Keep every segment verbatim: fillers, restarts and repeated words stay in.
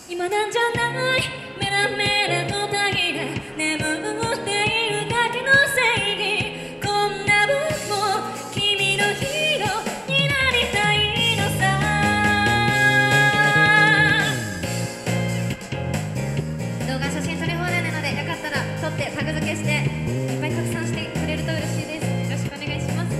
今なんじゃない、メラメラとたぎれ眠っているだけの正義。こんな僕も君のヒーローになりたいのさ。動画写真撮り放題なので、よかったら撮ってタグ付けしていっぱい拡散してくれると嬉しいです。よろしくお願いします。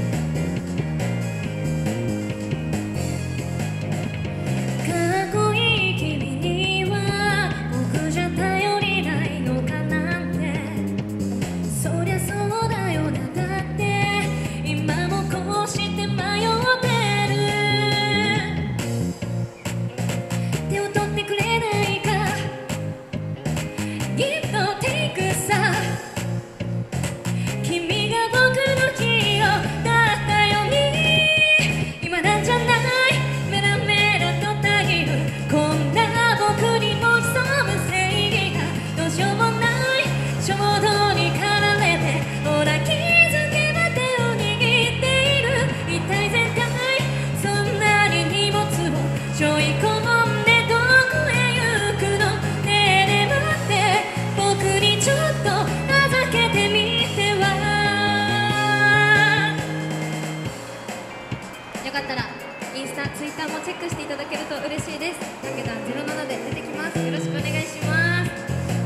よかったらインスタ、ツイッターもチェックしていただけると嬉しいです。たけだんゼロななで出てきます。よろしくお願いします。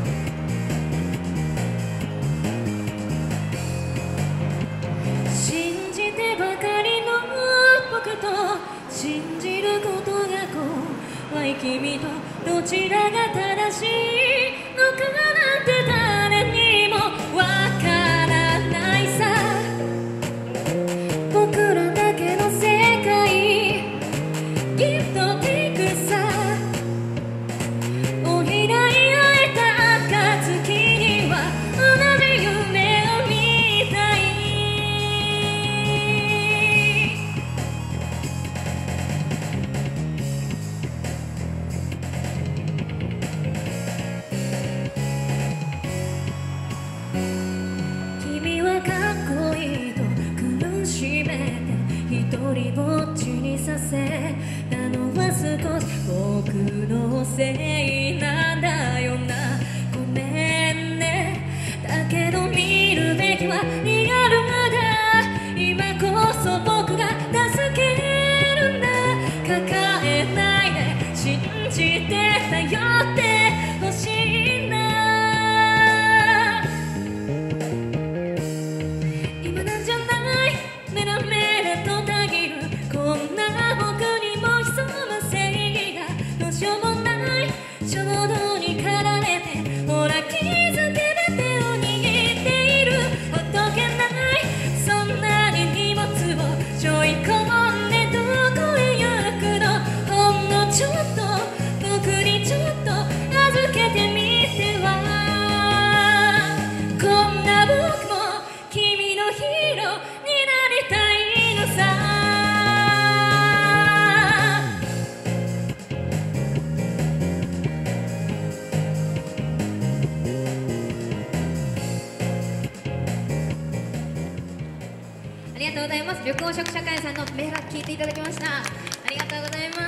信じてばかりの僕と信じることが怖い君とどちらが正しいのかなんて誰にもわからないさ。僕らだけの世界ギフトテイクさ。お開い合えた暁には同じ夢を見たい。君はかっこいいと苦しめて一人ぼっちにさせたのは少し僕のせいなんだよな。ごめんね。だけど見るべきはリアルだ。今こそ僕が助けるんだ。抱えないで信じて頼ってほしいな。今なんじゃない、メラメラとたぎるこんな僕にも潜む正義がどうしようもない。衝動に駆られてほら気づけば手を握っている。ほっとけない、そんなに荷物を背負い込んでどこへ行くの。ほんのちょっと僕にちょっと預けてみては。こんな僕も君のヒーローになりたいのさ。ありがとうございます。緑黄色社会さんのメラ聞いていただきました。ありがとうございます。